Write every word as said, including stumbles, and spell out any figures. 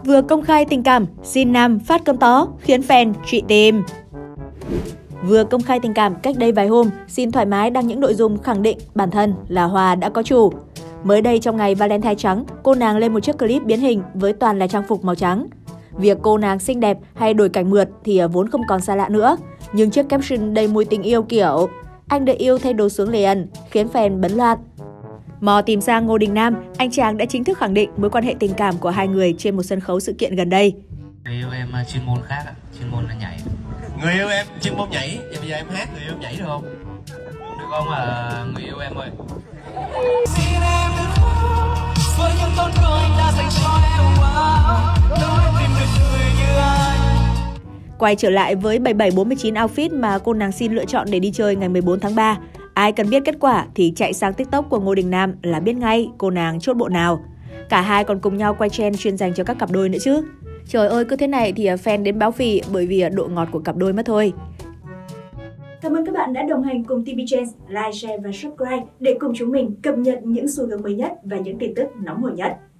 Vừa công khai tình cảm, xin nam phát cơm tó, khiến fan trụy tim. Vừa công khai tình cảm cách đây vài hôm, Sin thoải mái đăng những nội dung khẳng định bản thân là Hòa đã có chủ. Mới đây trong ngày Valentine trắng, cô nàng lên một chiếc clip biến hình với toàn là trang phục màu trắng. Việc cô nàng xinh đẹp hay đổi cảnh mượt thì vốn không còn xa lạ nữa. Nhưng chiếc caption đầy mùi tình yêu kiểu "Anh đợi yêu thay đồ xuống liền" khiến fan bấn loạn. Mò tìm ra Ngô Đình Nam, anh chàng đã chính thức khẳng định mối quan hệ tình cảm của hai người trên một sân khấu sự kiện gần đây. Người yêu em chuyên môn khác, chuyên môn là nhảy. Người yêu em chuyên môn nhảy, vậy bây giờ em hát người yêu em nhảy được không? Được không à, người yêu em ơi? Quay trở lại với bảy bảy bốn chín outfit mà cô nàng Sin lựa chọn để đi chơi ngày mười bốn tháng ba. Ai cần biết kết quả thì chạy sang TikTok của Ngô Đình Nam là biết ngay cô nàng chốt bộ nào. Cả hai còn cùng nhau quay trend chuyên dành cho các cặp đôi nữa chứ. Trời ơi, cứ thế này thì fan đến báo phì bởi vì độ ngọt của cặp đôi mất thôi. Cảm ơn các bạn đã đồng hành cùng ti vi Trends, like, share và subscribe để cùng chúng mình cập nhật những xu hướng mới nhất và những tin tức nóng hổi nhất.